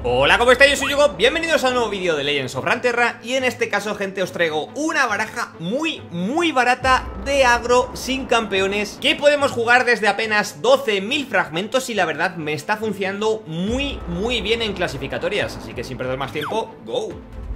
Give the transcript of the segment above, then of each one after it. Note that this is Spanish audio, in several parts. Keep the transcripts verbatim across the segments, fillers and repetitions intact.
Hola, ¿cómo estáis? Yo soy Yugo, bienvenidos a un nuevo vídeo de Legends of Runeterra. Y en este caso, gente, os traigo una baraja muy, muy barata de agro sin campeones, que podemos jugar desde apenas doce mil fragmentos. Y la verdad me está funcionando muy, muy bien en clasificatorias. Así que sin perder más tiempo, ¡go!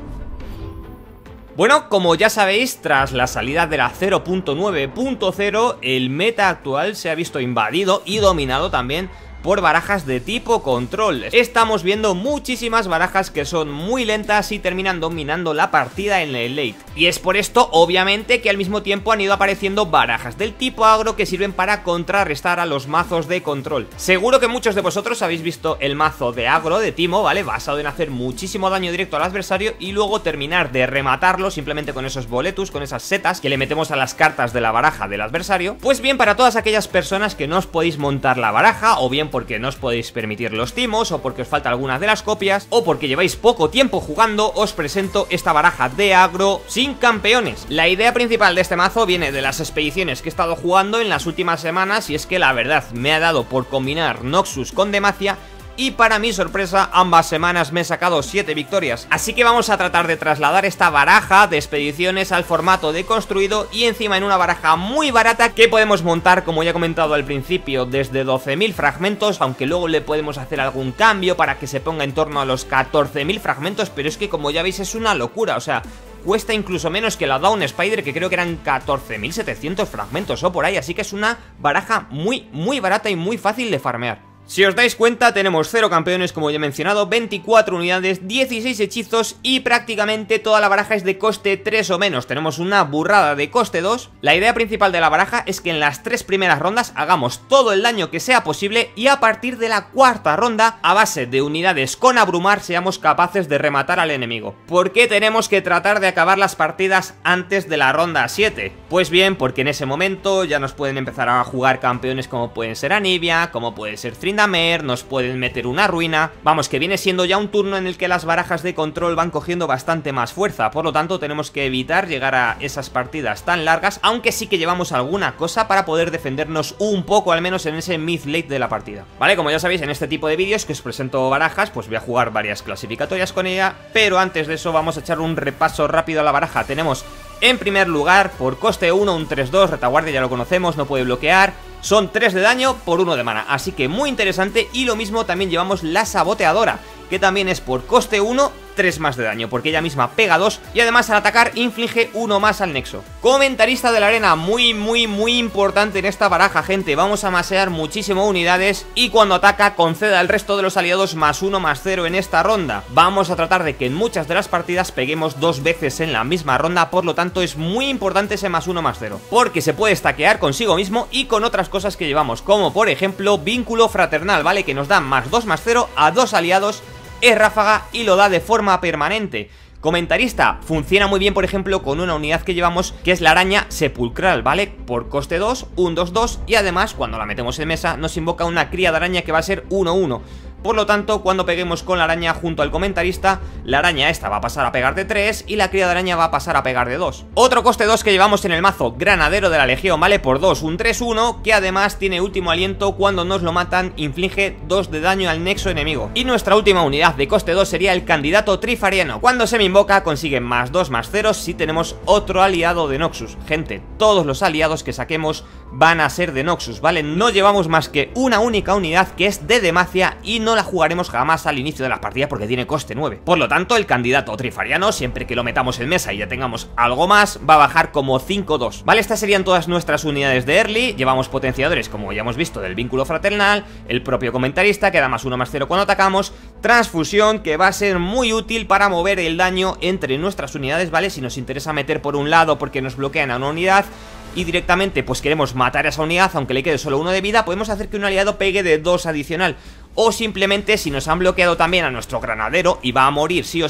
Bueno, como ya sabéis, tras la salida de la cero punto nueve punto cero, el meta actual se ha visto invadido y dominado también por barajas de tipo control. Estamos viendo muchísimas barajas que son muy lentas y terminan dominando la partida en el late. Y es por esto, obviamente, que al mismo tiempo han ido apareciendo barajas del tipo agro que sirven para contrarrestar a los mazos de control. Seguro que muchos de vosotros habéis visto el mazo de agro de Timo, ¿vale? Basado en hacer muchísimo daño directo al adversario y luego terminar de rematarlo simplemente con esos boletus, con esas setas que le metemos a las cartas de la baraja del adversario. Pues bien, para todas aquellas personas que no os podéis montar la baraja, o bien porque no os podéis permitir los timos, o porque os falta alguna de las copias, o porque lleváis poco tiempo jugando, os presento esta baraja de agro sin campeones. La idea principal de este mazo viene de las expediciones que he estado jugando en las últimas semanas, y es que la verdad me ha dado por combinar Noxus con Demacia, y para mi sorpresa ambas semanas me he sacado siete victorias. Así que vamos a tratar de trasladar esta baraja de expediciones al formato de construido, y encima en una baraja muy barata que podemos montar, como ya he comentado al principio, desde doce mil fragmentos, aunque luego le podemos hacer algún cambio para que se ponga en torno a los catorce mil fragmentos. Pero es que, como ya veis, es una locura, o sea, cuesta incluso menos que la Dawn Spider, que creo que eran catorce mil setecientos fragmentos o por ahí. Así que es una baraja muy, muy barata y muy fácil de farmear. Si os dais cuenta, tenemos cero campeones, como ya he mencionado, veinticuatro unidades, dieciséis hechizos y prácticamente toda la baraja es de coste tres o menos. Tenemos una burrada de coste dos. La idea principal de la baraja es que en las tres primeras rondas hagamos todo el daño que sea posible, y a partir de la cuarta ronda, a base de unidades con abrumar, seamos capaces de rematar al enemigo. ¿Por qué tenemos que tratar de acabar las partidas antes de la ronda siete? Pues bien, porque en ese momento ya nos pueden empezar a jugar campeones como pueden ser Anivia, como puede ser Tryndamere, nos pueden meter una ruina. Vamos, que viene siendo ya un turno en el que las barajas de control van cogiendo bastante más fuerza. Por lo tanto, tenemos que evitar llegar a esas partidas tan largas, aunque sí que llevamos alguna cosa para poder defendernos un poco, al menos en ese mid-late de la partida. Vale, como ya sabéis, en este tipo de vídeos que os presento barajas, pues voy a jugar varias clasificatorias con ella. Pero antes de eso vamos a echar un repaso rápido a la baraja. Tenemos en primer lugar, por coste uno, un tres dos, retaguardia ya lo conocemos, no puede bloquear. Son tres de daño por uno de mana, así que muy interesante. Y lo mismo también llevamos la saboteadora, que también es por coste uno, tres más de daño, porque ella misma pega dos y además al atacar inflige uno más al nexo. Comentarista de la arena, muy muy muy importante en esta baraja, gente. Vamos a masear muchísimo unidades y cuando ataca concede al resto de los aliados más uno más cero en esta ronda. Vamos a tratar de que en muchas de las partidas peguemos dos veces en la misma ronda, por lo tanto es muy importante ese más uno más cero, porque se puede stackear consigo mismo y con otras cosas que llevamos, como por ejemplo vínculo fraternal, ¿vale? Que nos da más dos más cero a dos aliados, es ráfaga y lo da de forma permanente. Comentarista funciona muy bien, por ejemplo, con una unidad que llevamos, que es la araña sepulcral, ¿vale? Por coste dos, un dos dos, y además cuando la metemos en mesa nos invoca una cría de araña que va a ser uno uno. Por lo tanto, cuando peguemos con la araña junto al comentarista, la araña esta va a pasar a pegar de tres y la cría de araña va a pasar a pegar de dos. Otro coste dos que llevamos en el mazo, granadero de la legión, ¿vale? Por dos, un tres uno, que además tiene último aliento. Cuando nos lo matan, inflige dos de daño al nexo enemigo. Y nuestra última unidad de coste dos sería el candidato trifariano. Cuando se me invoca, consigue más dos más cero si tenemos otro aliado de Noxus. Gente, todos los aliados que saquemos van a ser de Noxus, ¿vale? No llevamos más que una única unidad, que es de Demacia, y no la jugaremos jamás al inicio de las partidas porque tiene coste nueve. Por lo tanto, el candidato trifariano, siempre que lo metamos en mesa y ya tengamos algo más, va a bajar como cinco dos, ¿vale? Estas serían todas nuestras unidades de early. Llevamos potenciadores, como ya hemos visto, del vínculo fraternal, el propio comentarista, que da más uno más cero cuando atacamos, transfusión, que va a ser muy útil para mover el daño entre nuestras unidades, ¿vale? Si nos interesa meter por un lado porque nos bloquean a una unidad y directamente pues queremos matar a esa unidad aunque le quede solo uno de vida, podemos hacer que un aliado pegue de dos adicional. O simplemente, si nos han bloqueado también a nuestro granadero y va a morir sí o sí,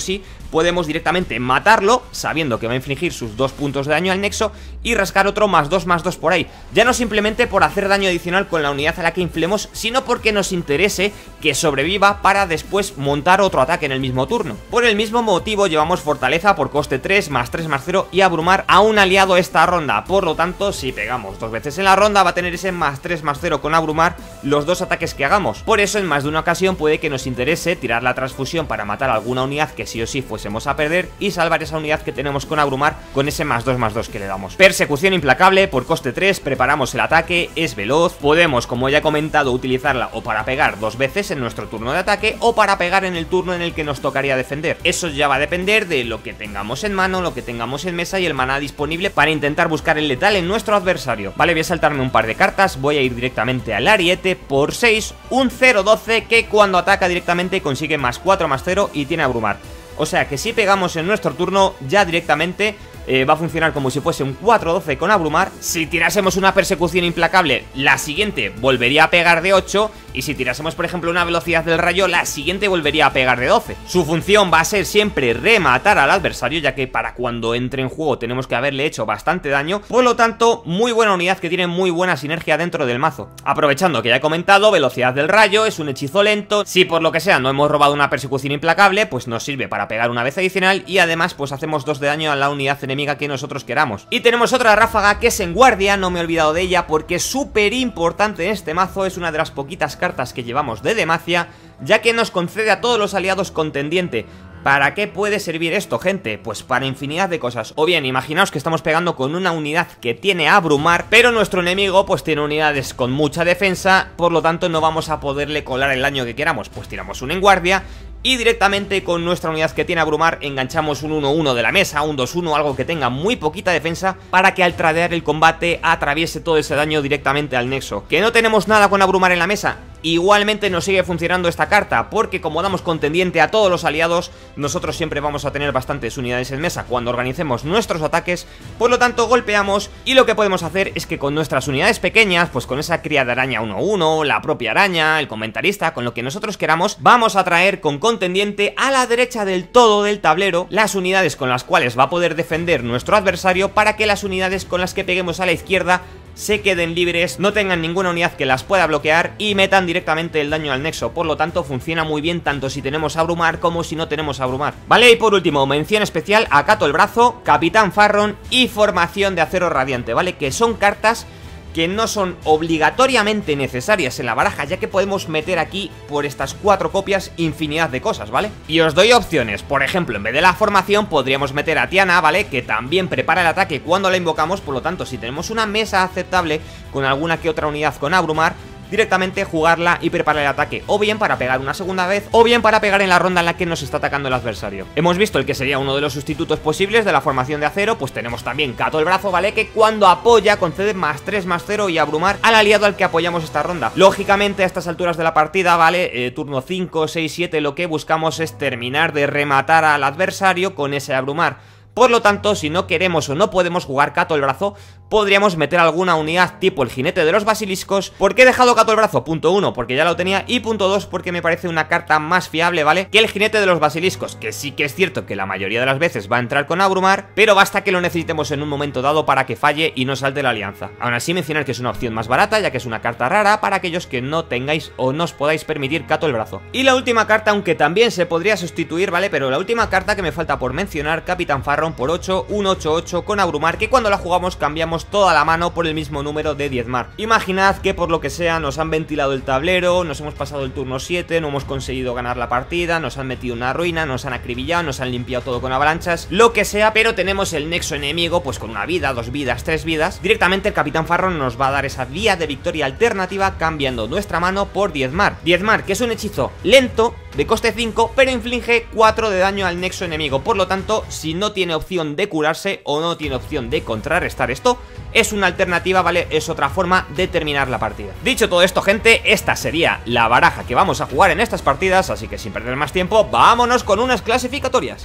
podemos directamente matarlo, sabiendo que va a infligir sus dos puntos de daño al nexo, y rascar otro más dos más dos por ahí. Ya no simplemente por hacer daño adicional con la unidad a la que inflemos, sino porque nos interese que sobreviva para después montar otro ataque en el mismo turno. Por el mismo motivo llevamos fortaleza por coste tres, más tres más cero y abrumar a un aliado esta ronda. Por lo tanto, si pegamos dos veces en la ronda, va a tener ese más tres más cero con abrumar los dos ataques que hagamos. Por eso en más de una ocasión puede que nos interese tirar la transfusión para matar alguna unidad que sí o sí fuésemos a perder y salvar esa unidad que tenemos con abrumar con ese más dos más dos que le damos. Persecución implacable por coste tres, preparamos el ataque, es veloz, podemos, como ya he comentado, utilizarla o para pegar dos veces en nuestro turno de ataque o para pegar en el turno en el que nos tocaría defender. Eso ya va a depender de lo que tengamos en mano, lo que tengamos en mesa y el maná disponible para intentar buscar el letal en nuestro adversario. Vale, voy a saltarme un par de cartas, voy a ir directamente al ariete por seis, un cero doce que cuando ataca directamente consigue más cuatro más cero y tiene abrumar. O sea que si pegamos en nuestro turno ya directamente eh, va a funcionar como si fuese un cuatro doce con abrumar. Si tirásemos una persecución implacable, la siguiente volvería a pegar de ocho. Y si tirásemos por ejemplo una velocidad del rayo, la siguiente volvería a pegar de doce. Su función va a ser siempre rematar al adversario, ya que para cuando entre en juego tenemos que haberle hecho bastante daño. Por lo tanto, muy buena unidad que tiene muy buena sinergia dentro del mazo. Aprovechando que ya he comentado, velocidad del rayo, es un hechizo lento. Si por lo que sea no hemos robado una persecución implacable, pues nos sirve para pegar una vez adicional. Y además pues hacemos dos de daño a la unidad enemiga que nosotros queramos. Y tenemos otra ráfaga que es en guardia, no me he olvidado de ella porque es súper importante en este mazo. Es una de las poquitas cartas que llevamos de Demacia, ya que nos concede a todos los aliados contendiente. ¿Para qué puede servir esto, gente? Pues para infinidad de cosas. O bien, imaginaos que estamos pegando con una unidad que tiene abrumar, pero nuestro enemigo pues tiene unidades con mucha defensa, por lo tanto no vamos a poderle colar el daño que queramos. Pues tiramos un en guardia y directamente con nuestra unidad que tiene abrumar enganchamos un uno uno de la mesa, un dos uno, algo que tenga muy poquita defensa, para que al tradear el combate atraviese todo ese daño directamente al nexo. ¿Que no tenemos nada con abrumar en la mesa? Igualmente nos sigue funcionando esta carta, porque como damos contendiente a todos los aliados, nosotros siempre vamos a tener bastantes unidades en mesa cuando organicemos nuestros ataques. Por lo tanto golpeamos y lo que podemos hacer es que con nuestras unidades pequeñas, pues con esa cría de araña uno uno, la propia araña, el comentarista, con lo que nosotros queramos, vamos a traer con contendiente a la derecha del todo del tablero las unidades con las cuales va a poder defender nuestro adversario, para que las unidades con las que peguemos a la izquierda se queden libres, no tengan ninguna unidad que las pueda bloquear y metan directamente el daño al nexo. Por lo tanto funciona muy bien tanto si tenemos abrumar como si no tenemos abrumar. Vale, y por último, mención especial a Cato el Brazo, Capitán Farron y Formación de Acero Radiante, ¿vale? Que son cartas que no son obligatoriamente necesarias en la baraja, ya que podemos meter aquí por estas cuatro copias infinidad de cosas, ¿vale? Y os doy opciones, por ejemplo, en vez de la formación podríamos meter a Tiana, ¿vale? Que también prepara el ataque cuando la invocamos, por lo tanto si tenemos una mesa aceptable con alguna que otra unidad con abrumar, directamente jugarla y preparar el ataque, o bien para pegar una segunda vez, o bien para pegar en la ronda en la que nos está atacando el adversario. Hemos visto el que sería uno de los sustitutos posibles de la formación de acero, pues tenemos también Cato el Brazo, ¿vale? Que cuando apoya concede más tres más cero y abrumar al aliado al que apoyamos esta ronda. Lógicamente a estas alturas de la partida, ¿vale? Eh, turno cinco, seis, siete, lo que buscamos es terminar de rematar al adversario con ese abrumar. Por lo tanto, si no queremos o no podemos jugar Cato el Brazo, podríamos meter alguna unidad tipo el jinete de los basiliscos. ¿Por qué he dejado Cato el Brazo? Punto uno, porque ya lo tenía, y punto dos, porque me parece una carta más fiable, ¿vale? Que el jinete de los basiliscos, que sí que es cierto que la mayoría de las veces va a entrar con abrumar, pero basta que lo necesitemos en un momento dado para que falle y no salte la alianza. Aún así, mencionar que es una opción más barata, ya que es una carta rara para aquellos que no tengáis o no os podáis permitir Cato el Brazo. Y la última carta, aunque también se podría sustituir, ¿vale? Pero la última carta que me falta por mencionar, Capitán Farron por ocho, un ocho ocho con abrumar, que cuando la jugamos cambiamos toda la mano por el mismo número de diezmar. Imaginad que por lo que sea nos han ventilado el tablero, nos hemos pasado el turno siete, no hemos conseguido ganar la partida, nos han metido una ruina, nos han acribillado, nos han limpiado todo con avalanchas, lo que sea, pero tenemos el nexo enemigo pues con una vida, dos vidas, tres vidas. Directamente el Capitán Farron nos va a dar esa vía de victoria alternativa cambiando nuestra mano por diezmar. Diezmar, que es un hechizo lento, de coste cinco, pero inflige cuatro de daño al nexo enemigo. Por lo tanto, si no tiene opción de curarse o no tiene opción de contrarrestar esto, es una alternativa, ¿vale? Es otra forma de terminar la partida. Dicho todo esto, gente, esta sería la baraja que vamos a jugar en estas partidas, así que sin perder más tiempo, vámonos con unas clasificatorias.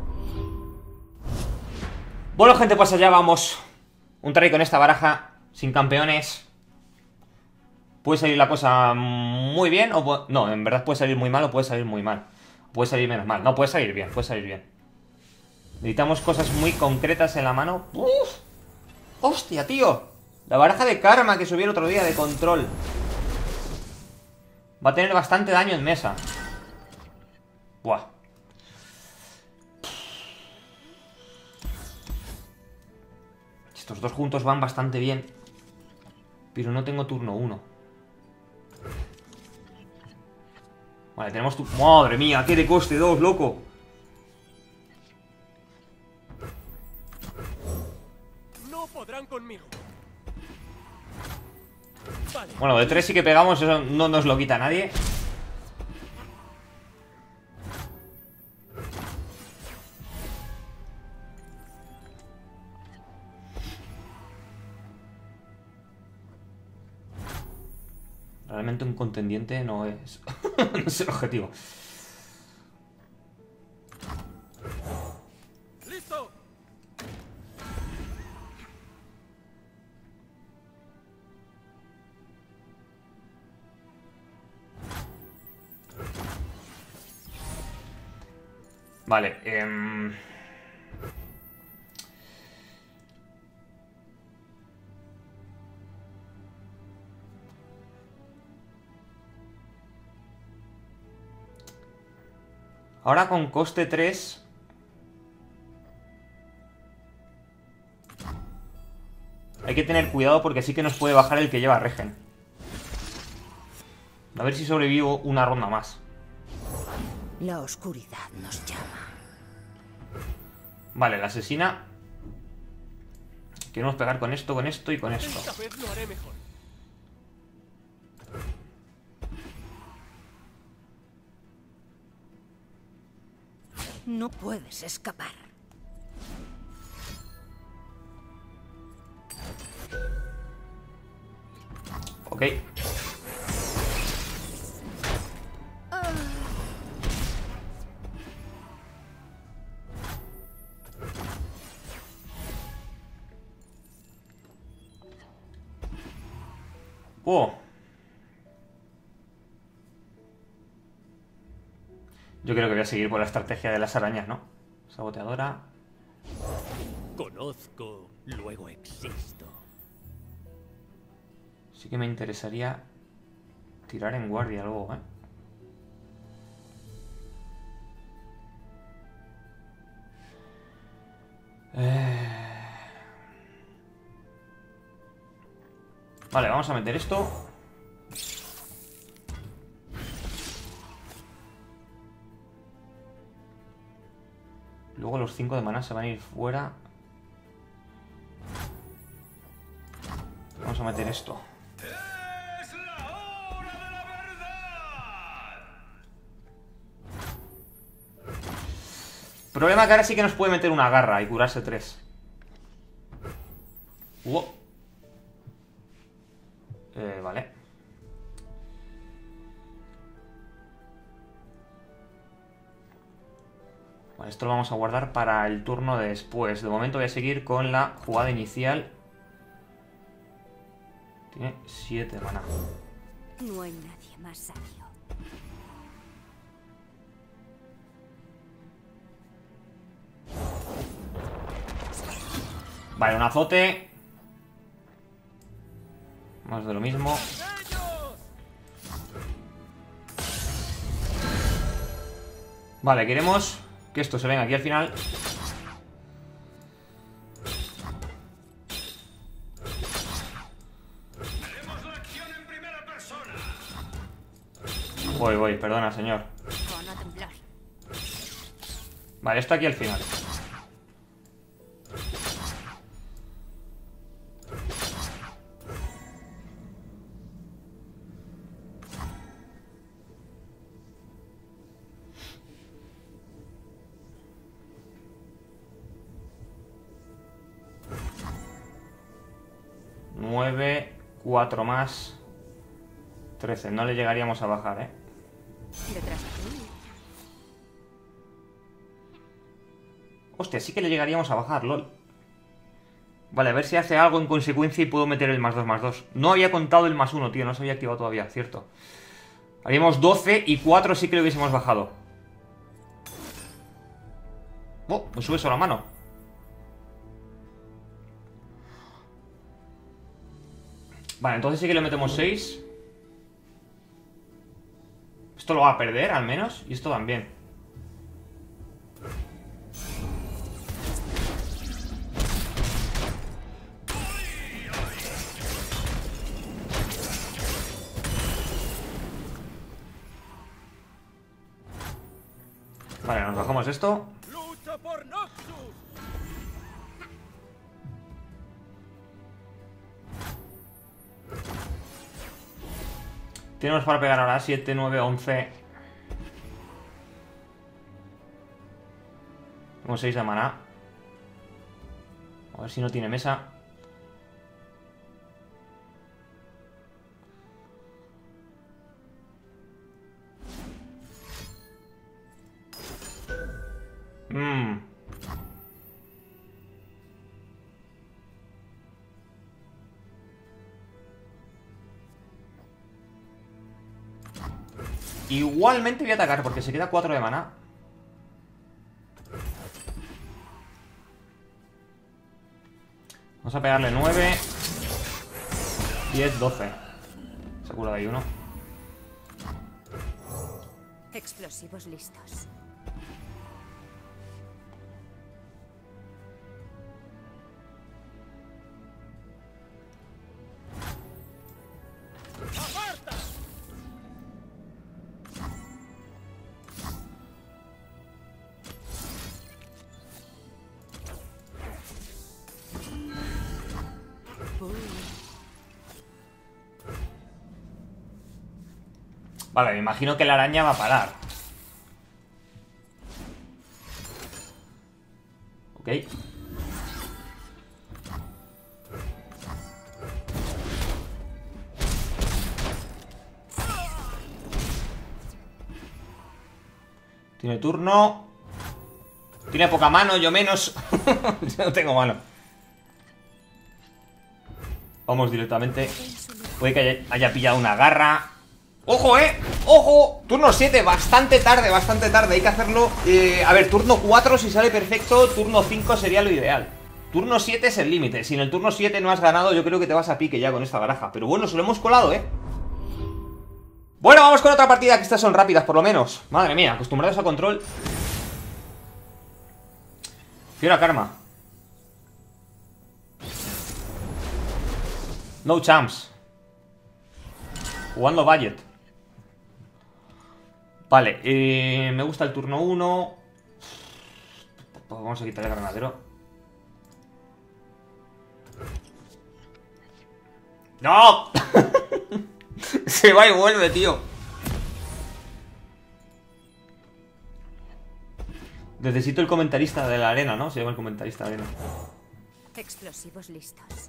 Bueno, gente, pues allá vamos. Un try con esta baraja, sin campeones. Puede salir la cosa muy bien o... No, en verdad puede salir muy mal o puede salir muy mal. Puede salir menos mal. No, puede salir bien, puede salir bien. Necesitamos cosas muy concretas en la mano. ¡Uf! ¡Hostia, tío! La baraja de karma que subí el otro día de control. Va a tener bastante daño en mesa. Buah. Estos dos juntos van bastante bien. Pero no tengo turno uno. Vale, tenemos tu... ¡Madre mía! ¡Qué de coste dos, loco! No podrán conmigo. Vale. Bueno, de tres sí que pegamos. Eso no nos lo quita nadie. Realmente un contendiente no es... no es el objetivo. ¡Listo! Vale, eh... ahora con coste tres... hay que tener cuidado porque sí que nos puede bajar el que lleva regen. A ver si sobrevivo una ronda más. La oscuridad nos llama. Vale, la asesina. Queremos pegar con esto, con esto y con esto. Esta vez lo haré mejor. No puedes escapar. Ok. Oh. Yo creo que voy a seguir por la estrategia de las arañas, ¿no? Saboteadora. Conozco, luego existo. Sí que me interesaría tirar en guardia luego, ¿eh? Eh... Vale, vamos a meter esto. Luego los cinco de maná se van a ir fuera. Vamos a meter esto. ¡Es la hora de la verdad! Problema que ahora sí que nos puede meter una garra y curarse tres. Wow. Eh, vale. Vale, esto lo vamos a guardar para el turno de después. De momento voy a seguir con la jugada inicial. Tiene siete maná. No hay nadie más sabio. Vale, un azote. Más de lo mismo. Vale, queremos que esto se venga aquí al final. Haremos la acción en primera persona. Voy, voy, perdona, señor. Van a temblar. Vale, esto aquí al final. nueve, cuatro más. trece, no le llegaríamos a bajar, ¿eh? Detrás de ti. Hostia, sí que le llegaríamos a bajar, lol. Vale, a ver si hace algo en consecuencia y puedo meter el más dos más dos. No había contado el más uno, tío, no se había activado todavía, cierto. Haríamos doce y cuatro sí que lo hubiésemos bajado. Oh, me sube solo a mano. Vale, entonces sí que le metemos seis. Esto lo va a perder, al menos. Y esto también. Vale, nos bajamos esto. ¡Lucha por Noxus! Tenemos para pegar ahora siete, nueve, once. Tenemos seis de maná. A ver si no tiene mesa. Mmm. Igualmente voy a atacar porque se queda cuatro de maná. Vamos a pegarle nueve, diez, doce. Se ha curado ahí uno. Explosivos listos. ¡Aparta! Vale, me imagino que la araña va a parar. Ok. Tiene turno. Tiene poca mano, yo menos. Yo no tengo mano. Vamos directamente. Puede que haya, haya pillado una garra. ¡Ojo, eh! ¡Ojo! Turno siete, bastante tarde, bastante tarde. Hay que hacerlo... Eh, a ver, turno cuatro si sale perfecto. Turno cinco sería lo ideal. Turno siete es el límite. Si en el turno siete no has ganado, yo creo que te vas a pique ya con esta baraja. Pero bueno, se lo hemos colado, eh. Bueno, vamos con otra partida, que estas son rápidas por lo menos. Madre mía, acostumbrados a control. Fiora Karma. No champs. Jugando budget. Vale, eh, me gusta el turno uno. Vamos a quitar el granadero. ¡No! Se va y vuelve, tío. Necesito el comentarista de la arena, ¿no? Se llama el comentarista de la arena. Explosivos listos.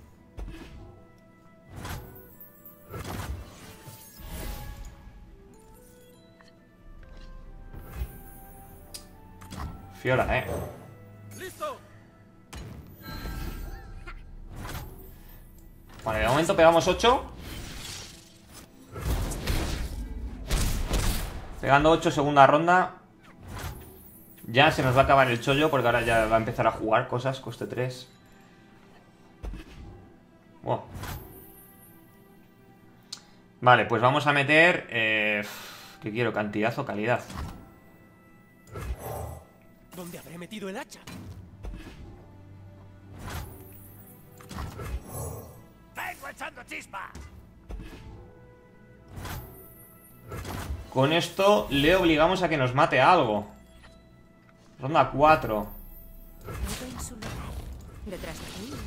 Fiora, eh. ¡Listo! Vale, de momento pegamos ocho. Pegando ocho, segunda ronda. Ya se nos va a acabar el chollo, porque ahora ya va a empezar a jugar cosas. Coste tres. Wow. Vale, pues vamos a meter... Eh, ¿Qué quiero? ¿Cantidad o calidad? ¿Dónde habré metido el hacha? ¡Vengo echando chispa! Con esto le obligamos a que nos mate algo. Ronda cuatro. Todo en su lugar. Detrás de ti.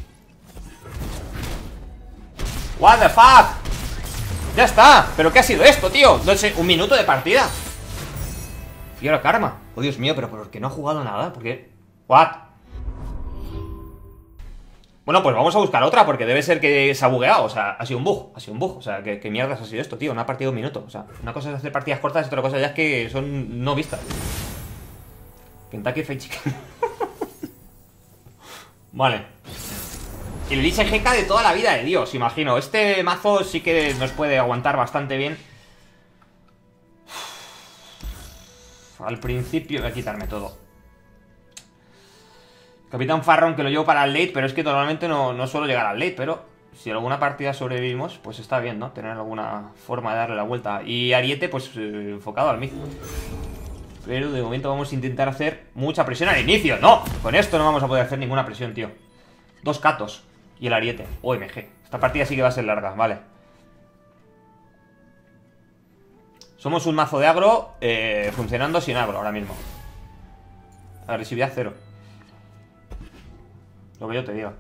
What the fuck. Ya está. ¿Pero qué ha sido esto, tío? No sé, un minuto de partida. Fiora Karma. Oh, Dios mío, pero ¿por qué no ha jugado nada? ¿Por qué? What? Bueno, pues vamos a buscar otra, porque debe ser que se ha bugueado. O sea, ha sido un bug, ha sido un bug. O sea, ¿qué, qué mierdas ha sido esto, tío? Una partida de un minuto. O sea, una cosa es hacer partidas cortas y otra cosa ya es que son no vistas. Kentucky Fried Chicken. Vale. El Lich G K de toda la vida de Dios, imagino. Este mazo sí que nos puede aguantar bastante bien. Al principio voy a quitarme todo. Capitán Farron, que lo llevo para el late, pero es que normalmente no, no suelo llegar al late, pero si alguna partida sobrevivimos, pues está bien, ¿no? Tener alguna forma de darle la vuelta. Y Ariete, pues eh, enfocado al mid. Pero de momento vamos a intentar hacer mucha presión al inicio. ¡No! Con esto no vamos a poder hacer ninguna presión, tío. Dos Katos y el Ariete. O M G. Esta partida sí que va a ser larga, vale. Somos un mazo de agro eh, funcionando sin agro ahora mismo. Agresividad cero. Lo que yo te digo.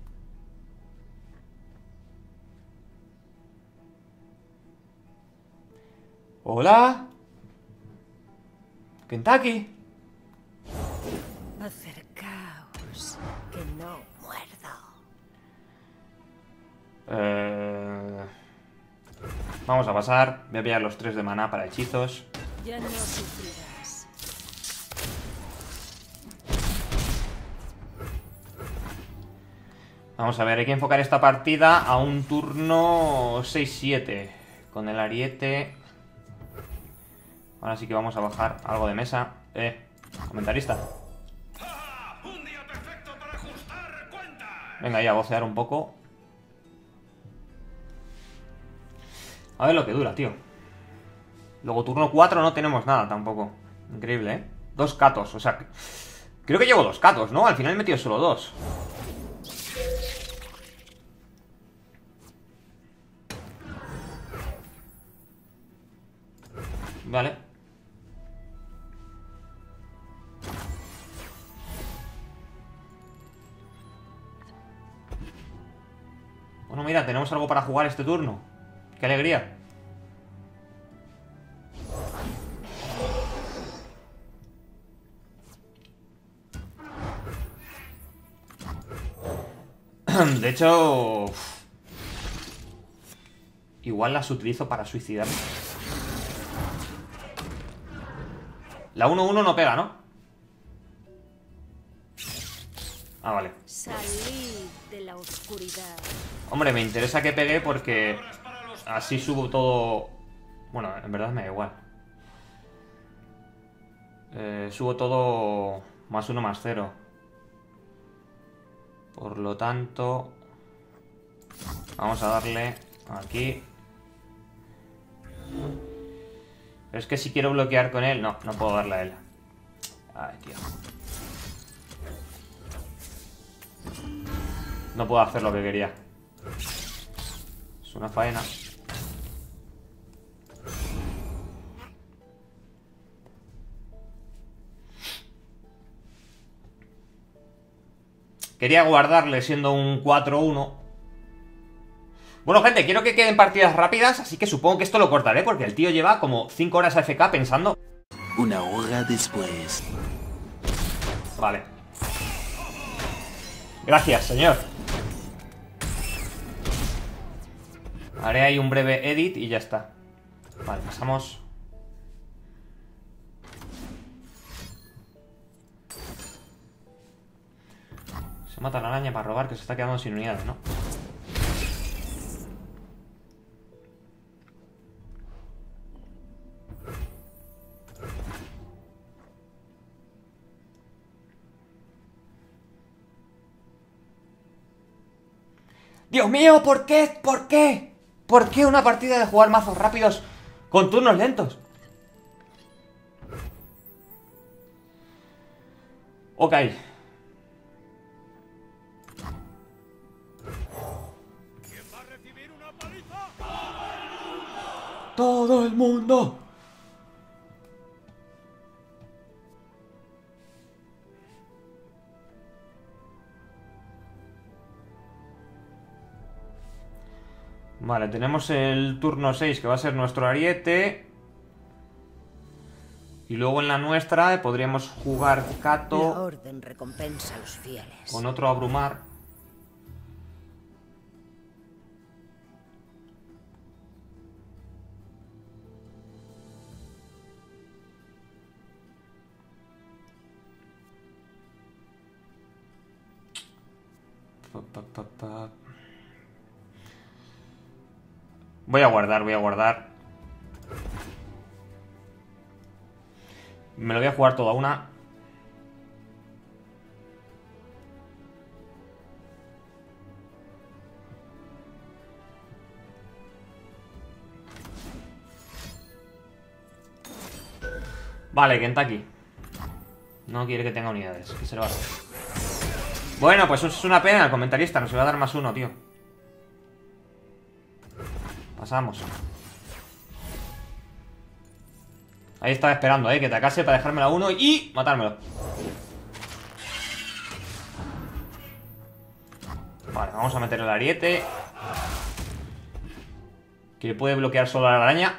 Hola. Kentucky. Acercaos, que no muerdo. Eh... Vamos a pasar. Voy a pillar los tres de maná para hechizos. Ya no sufrirás. Vamos a ver, hay que enfocar esta partida a un turno seis siete. Con el Ariete. Ahora sí que vamos a bajar algo de mesa. Eh, comentarista. ¡Ah! Un día perfecto para ajustar cuentas. Venga, ya a vocear un poco. A ver lo que dura, tío. Luego turno cuatro no tenemos nada tampoco. Increíble, ¿eh? Dos Katos, o sea... Creo que llevo dos Katos, ¿no? Al final he metido solo dos. Vale. Bueno, mira, tenemos algo para jugar este turno. ¡Qué alegría! De hecho... Igual las utilizo para suicidarme. La uno uno no pega, ¿no? Ah, vale. Salid de la oscuridad. Hombre, me interesa que pegue porque así subo todo... Bueno, en verdad me da igual. Eh, subo todo más uno más cero. Por lo tanto... Vamos a darle aquí. Pero es que si quiero bloquear con él... No, no puedo darle a él. Ay, tío. No puedo hacer lo que quería. Es una faena. Quería guardarle siendo un cuatro uno. Bueno, gente, quiero que queden partidas rápidas, así que supongo que esto lo cortaré porque el tío lleva como cinco horas A F K pensando. Una hora después. Vale. Gracias, señor. Haré ahí un breve edit y ya está. Vale, pasamos. Se mata la araña para robar, que se está quedando sin unidades, ¿no? Dios mío, ¿por qué? ¿Por qué? ¿Por qué una partida de jugar mazos rápidos con turnos lentos? Ok. ¿Quién va a recibir una paliza? Todo el mundo. Vale, tenemos el turno seis que va a ser nuestro Ariete. Y luego en la nuestra podríamos jugar La Kato orden recompensa a los fieles. con otro Abrumar. Pa, pa, pa, pa. Voy a guardar, voy a guardar. Me lo voy a jugar toda una. Vale, Kentucky. No quiere que tenga unidades. Que se lo va a hacer. Bueno, pues es una pena. El comentarista nos va a dar más uno, tío. Pasamos. Ahí estaba esperando, eh, que te acase para dejármelo a uno y matármelo. Vale, vamos a meter el ariete. Que puede bloquear solo a la araña.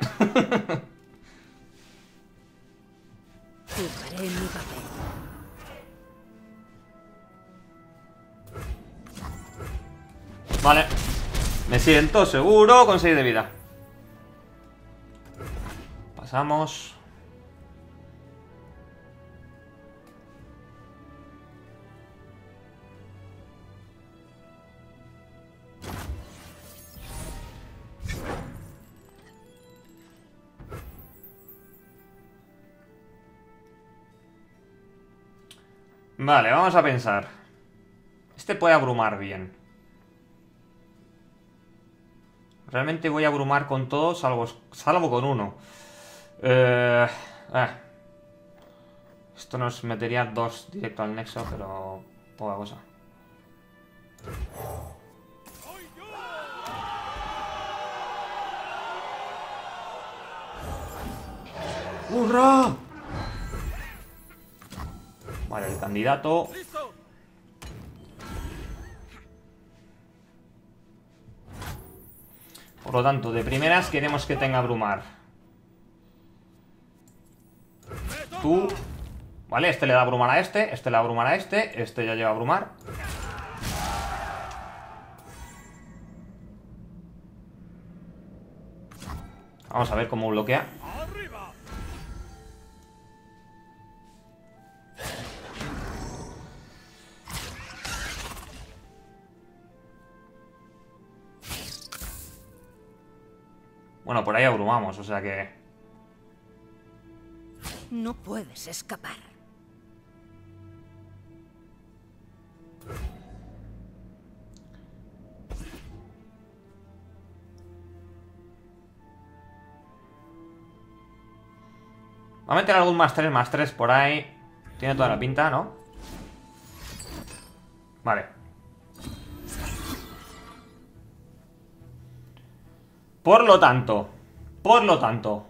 Jugaré mi papel. Vale. Me siento seguro con seis de vida. Pasamos. Vale, vamos a pensar. Este puede abrumar bien. Realmente voy a abrumar con todos, salvo, salvo con uno. Eh, eh. Esto nos metería dos directo al nexo, pero poca cosa. ¡Hurra! Vale, el candidato. Por lo tanto, de primeras queremos que tenga abrumar. Tú. Vale, este le da abrumar a este. Este le da abrumar a este. Este ya lleva a abrumar. Vamos a ver cómo bloquea. Bueno, por ahí abrumamos, o sea que... No puedes escapar. Va a meter algún más tres, más tres por ahí. Tiene toda la pinta, ¿no? Vale. Por lo tanto, por lo tanto.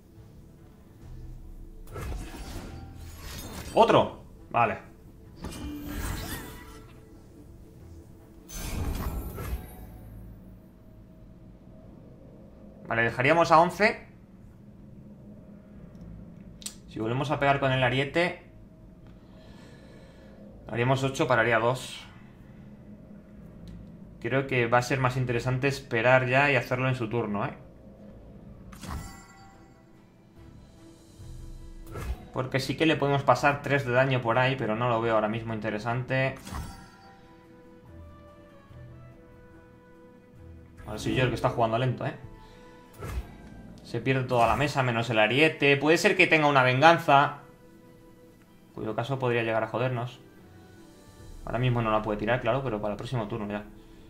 Otro. Vale. Vale, dejaríamos a once. Si volvemos a pegar con el ariete, haríamos ocho, pararía dos. Creo que va a ser más interesante esperar ya y hacerlo en su turno, ¿eh? Porque sí que le podemos pasar tres de daño por ahí, pero no lo veo ahora mismo interesante. Ahora soy yo el que está jugando lento, ¿eh? Se pierde toda la mesa, menos el ariete. Puede ser que tenga una venganza, cuyo caso podría llegar a jodernos. Ahora mismo no la puede tirar, claro, pero para el próximo turno ya.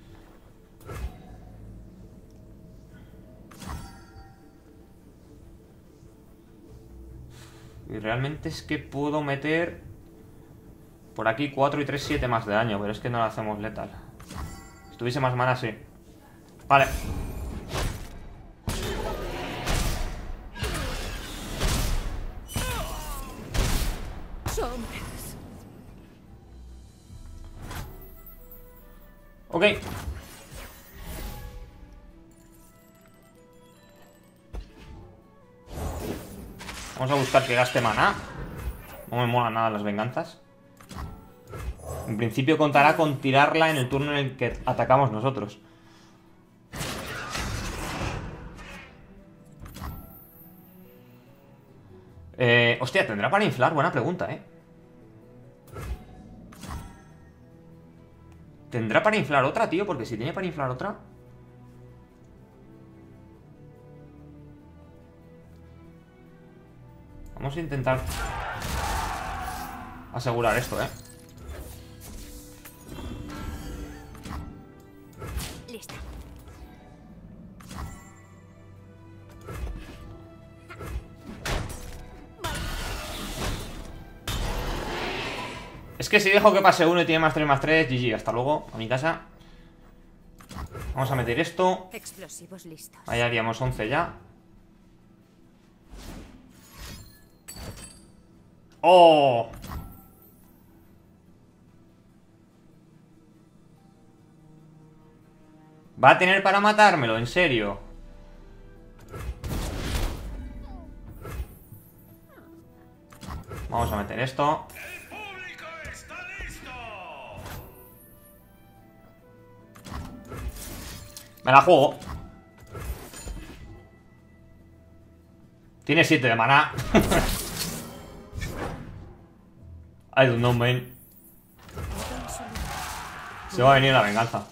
Y realmente es que puedo meter por aquí cuatro y tres, siete más de daño, pero es que no lo hacemos letal. Si tuviese más mana, sí. Vale. Sombras. Ok. Vamos a buscar que gaste maná. No me mola nada las venganzas. En principio contará con tirarla en el turno en el que atacamos nosotros. Eh, hostia, ¿tendrá para inflar? Buena pregunta, ¿eh? ¿Tendrá para inflar otra, tío? Porque si tiene para inflar otra... Vamos a intentar asegurar esto, ¿eh? Lista. Es que si dejo que pase uno y tiene más tres más tres, G G, hasta luego, a mi casa. Vamos a meter esto. Explosivos listos. Ahí haríamos once ya. ¡Oh! Va a tener para matármelo, en serio. Vamos a meter esto. ¡El público está listo! Me la juego. Tiene siete de maná. I don't know, man. Se va a venir la venganza.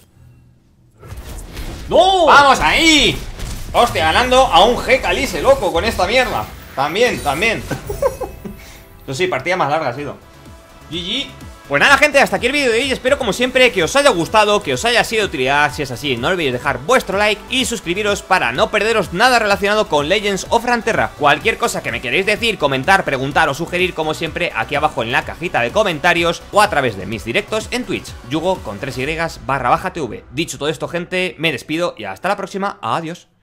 ¡No! ¡Vamos ahí! Hostia, ganando a un G Calice, loco, con esta mierda. También, también. Eso sí, partida más larga ha sido. G G. Pues nada, gente, hasta aquí el vídeo de hoy. Espero como siempre que os haya gustado, que os haya sido de utilidad. Si es así, no olvidéis dejar vuestro like y suscribiros para no perderos nada relacionado con Legends of Runeterra. Cualquier cosa que me queréis decir, comentar, preguntar o sugerir, como siempre, aquí abajo en la cajita de comentarios o a través de mis directos en Twitch, Yugo con tres Y barra baja TV. Dicho todo esto, gente, me despido y hasta la próxima. Adiós.